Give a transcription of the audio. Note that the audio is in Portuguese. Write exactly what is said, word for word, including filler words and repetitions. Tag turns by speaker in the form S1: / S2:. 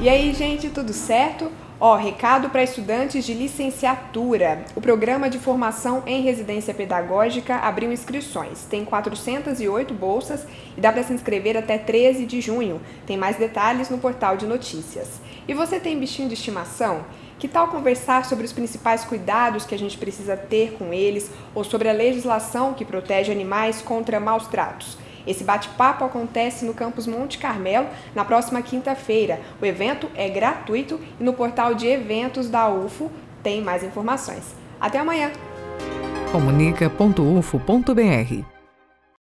S1: E aí, gente, tudo certo? Ó, recado para estudantes de licenciatura. O programa de formação em residência pedagógica abriu inscrições. Tem quatrocentas e oito bolsas e dá para se inscrever até treze de junho. Tem mais detalhes no portal de notícias. E você tem bichinho de estimação? Que tal conversar sobre os principais cuidados que a gente precisa ter com eles ou sobre a legislação que protege animais contra maus tratos? Esse bate-papo acontece no campus Monte Carmelo na próxima quinta-feira. O evento é gratuito e no portal de eventos da U F O tem mais informações. Até amanhã!
S2: comunica ponto u f o ponto b r